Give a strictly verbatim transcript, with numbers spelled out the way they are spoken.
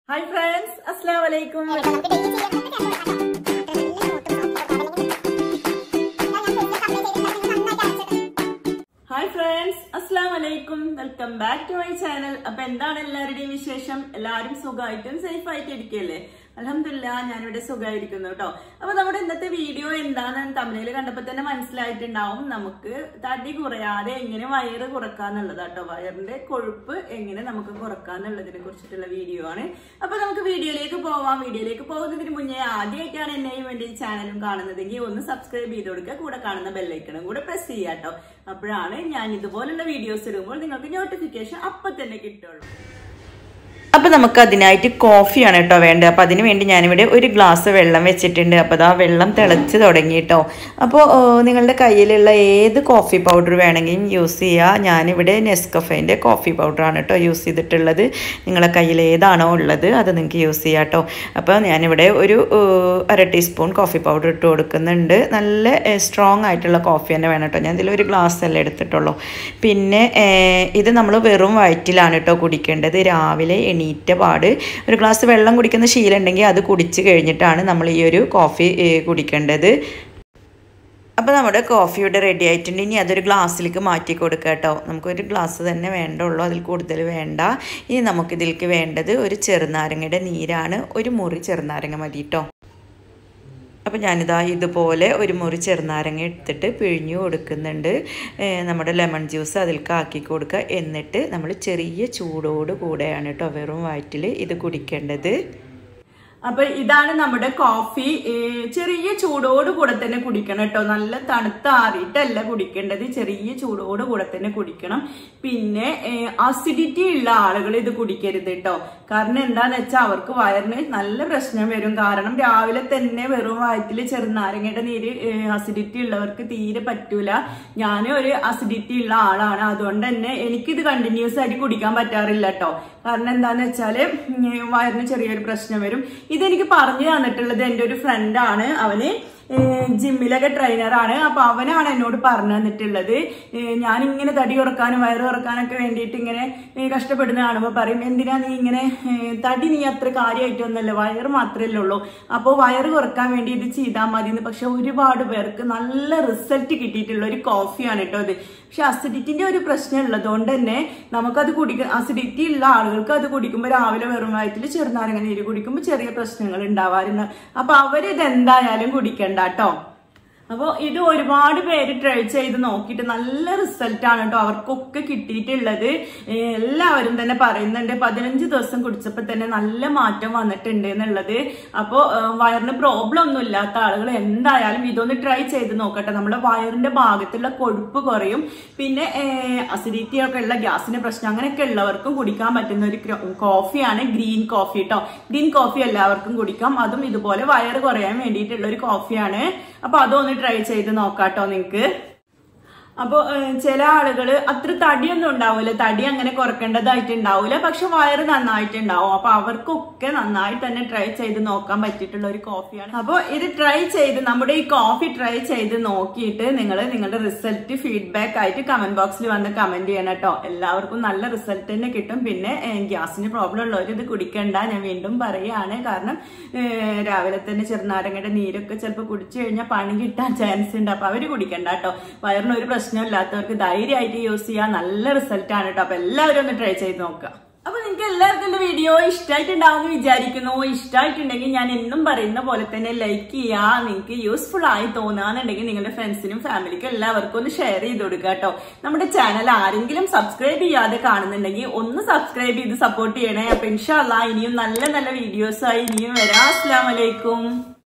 Hi friends, Assalamu alaikum. Hi friends, Assalamu alaikum. Welcome back to my channel. അപ്പോൾ എന്താണ് എല്ലാവരുടെയും വിശേഷം? എല്ലാവരും സുഖമായിട്ടും സേഫ് ആയിട്ട് ഇരിക്കല്ലേ? അൽഹംദുലില്ലാ ഞാനിവിടെ സുഖമായിരിക്കുന്നു കേട്ടോ. അപ്പൊ നമ്മുടെ ഇന്നത്തെ വീഡിയോ എന്താണെന്ന് തമിഴിൽ കണ്ടപ്പോൾ തന്നെ മനസ്സിലായിട്ടുണ്ടാവും. നമുക്ക് തടി കുറയാതെ എങ്ങനെ വയറ് കുറക്കാന്നുള്ളത് കേട്ടോ. വയറിന്റെ കൊഴുപ്പ് എങ്ങനെ നമുക്ക് കുറക്കാന്നുള്ളതിനെ കുറിച്ചിട്ടുള്ള വീഡിയോ ആണ്. അപ്പൊ നമുക്ക് വീഡിയോയിലേക്ക് പോവാം. വീഡിയോയിലേക്ക് പോകുന്നതിന് മുന്നേ ആദ്യമായിട്ടാണ് എന്നെയും വേണ്ടി ഈ ചാനലും കാണുന്നതെങ്കിൽ ഒന്ന് സബ്സ്ക്രൈബ് ചെയ്ത് കൊടുക്കുക. കൂടെ കാണുന്ന ബെല്ലൈക്കണും കൂടെ പ്രസ് ചെയ്യാം കേട്ടോ. അപ്പോഴാണ് ഞാൻ ഇതുപോലുള്ള വീഡിയോസ് ഇടുമ്പോൾ നിങ്ങൾക്ക് നോട്ടിഫിക്കേഷൻ അപ്പൊ തന്നെ കിട്ടുള്ളൂ. അപ്പോൾ നമുക്ക് അതിനായിട്ട് കോഫിയാണ് കേട്ടോ വേണ്ടത്. അപ്പോൾ അതിന് വേണ്ടി ഞാനിവിടെ ഒരു ഗ്ലാസ് വെള്ളം വെച്ചിട്ടുണ്ട്. അപ്പോൾ അതാ വെള്ളം തിളച്ച് തുടങ്ങി കേട്ടോ. അപ്പോൾ നിങ്ങളുടെ കയ്യിലുള്ള ഏത് കോഫി പൗഡർ വേണമെങ്കിലും യൂസ് ചെയ്യുക. ഞാനിവിടെ നെസ്കഫേൻ്റെ കോഫി പൗഡറാണ് കേട്ടോ യൂസ് ചെയ്തിട്ടുള്ളത്. നിങ്ങളുടെ കയ്യിൽ ഏതാണോ ഉള്ളത് അത് നിങ്ങൾക്ക് യൂസ് ചെയ്യാം കേട്ടോ. അപ്പോൾ ഞാനിവിടെ ഒരു അര ടീസ്പൂൺ കോഫി പൗഡർ ഇട്ട് കൊടുക്കുന്നുണ്ട്. നല്ല സ്ട്രോങ് ആയിട്ടുള്ള കോഫി തന്നെ വേണം കേട്ടോ. ഞാൻ ഇതിൽ ഒരു ഗ്ലാസ് അല്ലേ എടുത്തിട്ടുള്ളൂ. പിന്നെ ഇത് നമ്മൾ വെറും വയറ്റിലാണ് കേട്ടോ കുടിക്കേണ്ടത്. രാവിലെ എണീറ്റ പാട് ഒരു ഗ്ലാസ് വെള്ളം കുടിക്കുന്ന ശീലം ഉണ്ടെങ്കിൽ അത് കുടിച്ച് കഴിഞ്ഞിട്ടാണ് നമ്മൾ ഈ ഒരു കോഫി കുടിക്കേണ്ടത്. അപ്പോൾ നമ്മുടെ കോഫി ഇവിടെ റെഡി ആയിട്ടുണ്ട്. ഇനി അതൊരു ഗ്ലാസ്സിലേക്ക് മാറ്റി കൊടുക്കുക കേട്ടോ. നമുക്കൊരു ഗ്ലാസ് തന്നെ വേണ്ടുള്ളൂ, അതിൽ കൂടുതൽ വേണ്ട. ഇനി നമുക്കിതിലേക്ക് വേണ്ടത് ഒരു ചെറുനാരങ്ങയുടെ നീരാണ്. ഒരു മുറി ചെറുനാരങ്ങ മതി കേട്ടോ. അപ്പോൾ ഞാനിതാ ഇതുപോലെ ഒരു മുറി ചെറുനാരങ്ങ എടുത്തിട്ട് പിഴിഞ്ഞു കൊടുക്കുന്നുണ്ട്. നമ്മുടെ ലെമൺ ജ്യൂസ് അതിലേക്ക് ആക്കി കൊടുക്കുക. എന്നിട്ട് നമ്മൾ ചെറിയ ചൂടോട് കൂടെയാണ് കേട്ടോ വെറും വയറ്റിൽ ഇത് കുടിക്കേണ്ടത്. അപ്പൊ ഇതാണ് നമ്മുടെ കോഫി. ചെറിയ ചൂടോട് കൂടെ തന്നെ കുടിക്കണം കേട്ടോ. നല്ല തണുത്താറിയിട്ടല്ല കുടിക്കേണ്ടത്, ചെറിയ ചൂടോട് കൂടെ തന്നെ കുടിക്കണം. പിന്നെ അസിഡിറ്റി ഉള്ള ആളുകൾ ഇത് കുടിക്കരുത് കേട്ടോ. കാരണം എന്താന്ന് വെച്ചാൽ അവർക്ക് വയറിന് നല്ല പ്രശ്നം വരും. കാരണം രാവിലെ തന്നെ വെറും വയറ്റിൽ ചെറുനാരങ്ങയുടെ നീര് അസിഡിറ്റി ഉള്ളവർക്ക് തീരെ പറ്റൂല. ഞാൻ ഒരു അസിഡിറ്റി ഉള്ള ആളാണ്, അതുകൊണ്ട് തന്നെ എനിക്കിത് കണ്ടിന്യൂസ് ആയിട്ട് കുടിക്കാൻ പറ്റാറില്ല കേട്ടോ. കാരണം എന്താന്ന് വെച്ചാല് വയറിന് ചെറിയൊരു പ്രശ്നം വരും. ഇതെനിക്ക് പറഞ്ഞു തന്നിട്ടുള്ളത് എൻ്റെ ഒരു ഫ്രണ്ടാണ്. അവന് ജിമ്മിലൊക്കെ ട്രെയിനറാണ്. അപ്പൊ അവനാണ് എന്നോട് പറഞ്ഞു തന്നിട്ടുള്ളത്. ഞാൻ ഇങ്ങനെ തടി കുറക്കാനും വയറ് കുറക്കാനൊക്കെ വേണ്ടിയിട്ട് ഇങ്ങനെ കഷ്ടപ്പെടുന്ന കാണുമ്പോൾ പറയും, എന്തിനാ നീ ഇങ്ങനെ തടി നീ അത്ര കാര്യമായിട്ടൊന്നുമല്ല, വയറ് മാത്രമല്ലേ ഉള്ളൂ, അപ്പോൾ വയറ് കുറക്കാൻ വേണ്ടി ഇത് ചെയ്താൽ മതി എന്ന്. പക്ഷെ ഒരുപാട് പേർക്ക് നല്ല റിസൾട്ട് കിട്ടിയിട്ടുള്ള ഒരു കോഫിയാണ് കേട്ടോ ഇത്. പക്ഷെ അസിഡിറ്റിന്റെ ഒരു പ്രശ്നം ഉള്ളതുകൊണ്ട് തന്നെ നമുക്കത് കുടിക്ക അസിഡിറ്റി ഉള്ള ആളുകൾക്ക് അത് കുടിക്കുമ്പോൾ രാവിലെ വെറും വയറ്റിൽ ചെറുനാരങ്ങ നീര് കുടിക്കുമ്പോൾ ചെറിയ പ്രശ്നങ്ങൾ ഉണ്ടാവാറുണ്ട്. അപ്പൊ അവരിത് എന്തായാലും കുടിക്കണ്ട കേട്ടോ. അപ്പോൾ ഇത് ഒരുപാട് പേര് ട്രൈ ചെയ്ത് നോക്കിയിട്ട് നല്ല റിസൾട്ടാണ് കേട്ടോ അവർക്കൊക്കെ കിട്ടിയിട്ടുള്ളത്. എല്ലാവരും തന്നെ പറയുന്നുണ്ട് പതിനഞ്ച് ദിവസം കുടിച്ചപ്പോൾ തന്നെ നല്ല മാറ്റം വന്നിട്ടുണ്ട് എന്നുള്ളത്. അപ്പോൾ വയറിന് പ്രോബ്ലം ഒന്നും ഇല്ലാത്ത ആളുകൾ എന്തായാലും ഇതൊന്ന് ട്രൈ ചെയ്ത് നോക്കട്ടെ. നമ്മുടെ വയറിന്റെ ഭാഗത്തുള്ള കൊഴുപ്പ് കുറയും. പിന്നെ അസിഡിറ്റി ഒക്കെ ഉള്ള ഗ്യാസിന്റെ പ്രശ്നം അങ്ങനെയൊക്കെ ഉള്ളവർക്കും കുടിക്കാൻ പറ്റുന്ന ഒരു കോഫിയാണ് ഗ്രീൻ കോഫി കേട്ടോ. ഗ്രീൻ കോഫി എല്ലാവർക്കും കുടിക്കാം. അതും ഇതുപോലെ വയറ് കുറയാൻ വേണ്ടിയിട്ടുള്ള ഒരു കോഫിയാണ്. അപ്പൊ അതൊന്ന് ട്രൈ ചെയ്ത് നോക്കാട്ടോ നിങ്ങക്ക്. അപ്പൊ ചില ആളുകള് അത്ര തടിയൊന്നും ഉണ്ടാവില്ല, തടി അങ്ങനെ കുറക്കേണ്ടതായിട്ട് ഉണ്ടാവില്ല, പക്ഷെ വയറ് നന്നായിട്ടുണ്ടാവും. അപ്പൊ അവർക്കൊക്കെ നന്നായിട്ട് തന്നെ ട്രൈ ചെയ്ത് നോക്കാൻ പറ്റിയിട്ടുള്ള ഒരു കോഫിയാണ്. അപ്പൊ ഇത് ട്രൈ ചെയ്ത് നമ്മുടെ ഈ കോഫി ട്രൈ ചെയ്ത് നോക്കിയിട്ട് നിങ്ങൾ നിങ്ങളുടെ റിസൾട്ട് ഫീഡ്ബാക്ക് ആയിട്ട് കമന്റ് ബോക്സിൽ വന്ന് കമന്റ് ചെയ്യണം കേട്ടോ. എല്ലാവർക്കും നല്ല റിസൾട്ട് തന്നെ കിട്ടും. പിന്നെ ഗ്യാസിന് പ്രോബ്ലം ഉള്ളവർ ഇത് കുടിക്കണ്ട, ഞാൻ വീണ്ടും പറയാണ്. കാരണം രാവിലെ തന്നെ ചെറുനാരങ്ങയുടെ നീരൊക്കെ ചിലപ്പോൾ കുടിച്ചു കഴിഞ്ഞാൽ പണി കിട്ടാൻ ചാൻസ് ഉണ്ട്. അപ്പൊ അവര് കുടിക്കണ്ട കേട്ടോ. വയറിന് ഒരു പ്രശ്നമില്ലാത്തവർക്ക് ധൈര്യമായിട്ട് യൂസ് ചെയ്യാൻ നല്ല റിസൾട്ട് ആണ് കേട്ടോ. അപ്പൊ എല്ലാവരും ഒന്ന് ട്രൈ ചെയ്ത് നോക്കുക. അപ്പൊ നിങ്ങൾക്ക് എല്ലാവർക്കും എന്റെ വീഡിയോ ഇഷ്ടമായിട്ടുണ്ടാവും എന്ന് വിചാരിക്കുന്നു. ഇഷ്ടമായിട്ടുണ്ടെങ്കിൽ ഞാൻ എന്നും പറയുന്ന പോലെ തന്നെ ലൈക്ക് ചെയ്യുക. നിങ്ങൾക്ക് യൂസ്ഫുൾ ആയി തോന്നാന്നുണ്ടെങ്കിൽ നിങ്ങളുടെ ഫ്രണ്ട്സിനും ഫാമിലിക്കും എല്ലാവർക്കും ഒന്ന് ഷെയർ ചെയ്ത് കൊടുക്കുക കേട്ടോ. നമ്മുടെ ചാനൽ ആരെങ്കിലും സബ്സ്ക്രൈബ് ചെയ്യാതെ കാണുന്നുണ്ടെങ്കിൽ ഒന്ന് സബ്സ്ക്രൈബ് ചെയ്ത് സപ്പോർട്ട് ചെയ്യണേ. അപ്പൊ ഇൻഷാ അല്ലാഹ് ഇനിയും നല്ല നല്ല വീഡിയോസ് ആയി ഇനിയും വരാം. അസ്സലാമു അലൈക്കും.